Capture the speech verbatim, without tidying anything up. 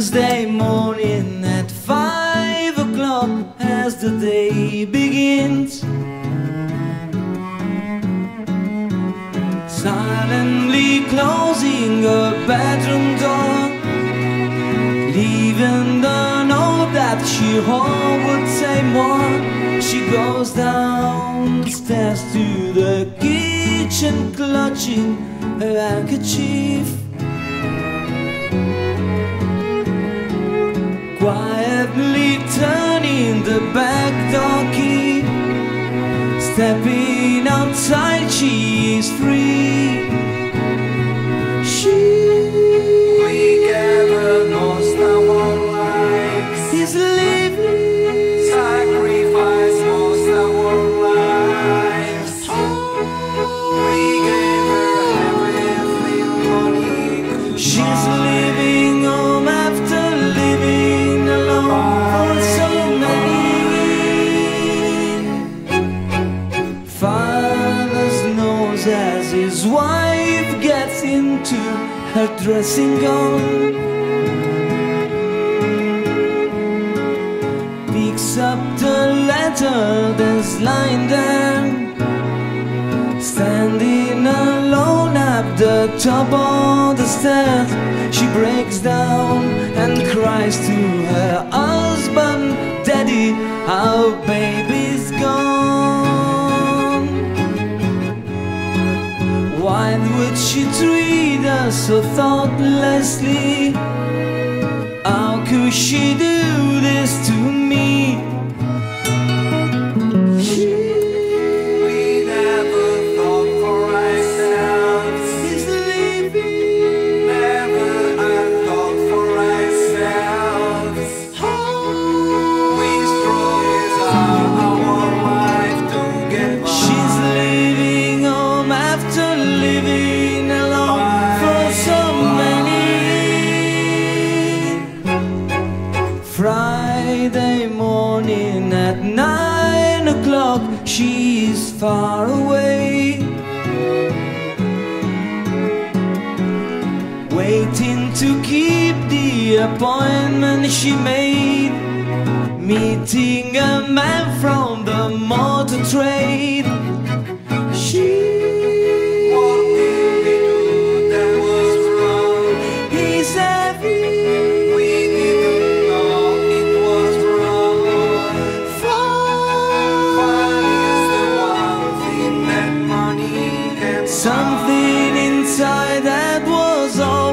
Wednesday morning at five o'clock as the day begins. Silently closing her bedroom door, leaving the note that she hoped would say more. She goes downstairs to the kitchen, clutching her handkerchief, quietly turning the back door key. Stepping outside, she is free. She We gave most of our lives, is living, sacrificed most of our lives. We gave her everything money could she's buy. living home after living alone for so many. Father's nose as his wife gets into her dressing gown, picks up the letter that's lying there, standing alone at the top of the stairs. She breaks down and cries to her husband, "Daddy, our baby's gone." Why would she treat us so thoughtlessly? How could she do this to me? We never thought for ourselves, She's leaving, never thought for ourselves. We strove without our life to get by. she's leaving home after living alone for so many. Friday morning at nine o'clock, she's far away, waiting to keep the appointment she made, meeting a man from the motor trade. She What did we do that was wrong? He's heavy, We didn't know it was wrong. Fun is the one thing that money can buy. something inside that was all